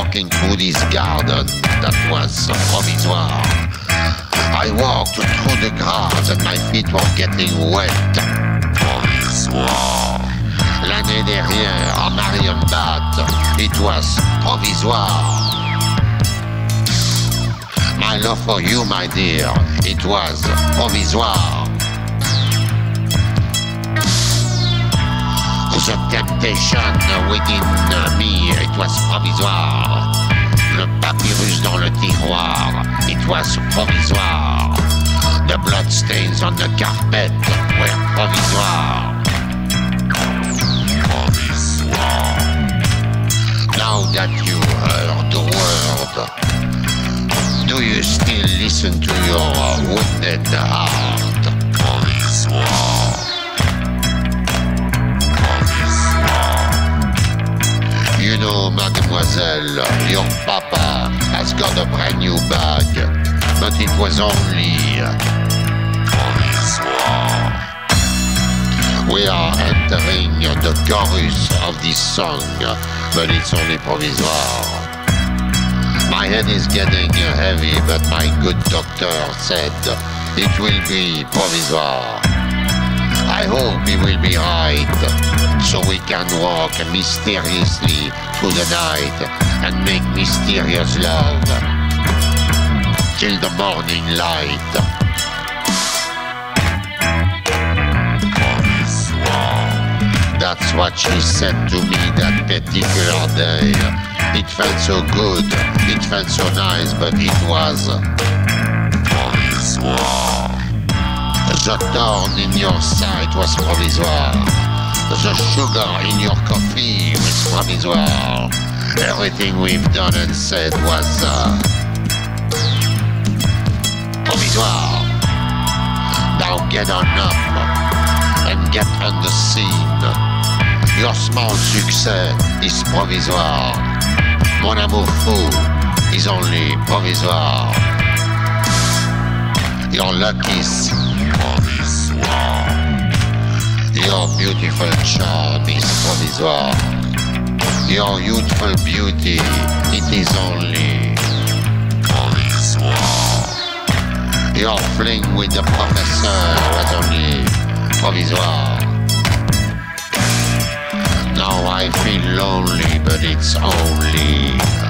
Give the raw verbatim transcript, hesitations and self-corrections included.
walking through this garden that was provisoire. I walked through the grass and my feet were getting wet. Provisoire. L'année dernière, en Marienbad, it was provisoire. My love for you, my dear, it was provisoire. The temptation within me, it was provisoire. Le papyrus dans le tiroir, it was provisoire. The bloodstains on the carpet were provisoire. Provisoire. Now that you heard the word, do you still listen to your wounded heart? Provisoire. You know, mademoiselle, your papa has got a brand new bag, but it was only provisoire. We are entering the chorus of this song, but it's only provisoire. My head is getting heavy, but my good doctor said it will be provisoire. I hope he will be right, so we can walk mysteriously through the night and make mysterious love till the morning light. That's what she said to me that particular day. It felt so good, it felt so nice, but it was provisoire. The thorn in your side was provisoire. The sugar in your coffee was provisoire. Everything we've done and said was uh, provisoire. Now get on up and get on the scene. Your small success is provisoire. Mon amour fou is only provisoire. Your luck is provisoire. Your beautiful charm is provisoire. Your youthful beauty, it is only provisoire. Your fling with the professor was only provisoire. Now I feel lonely, but it's only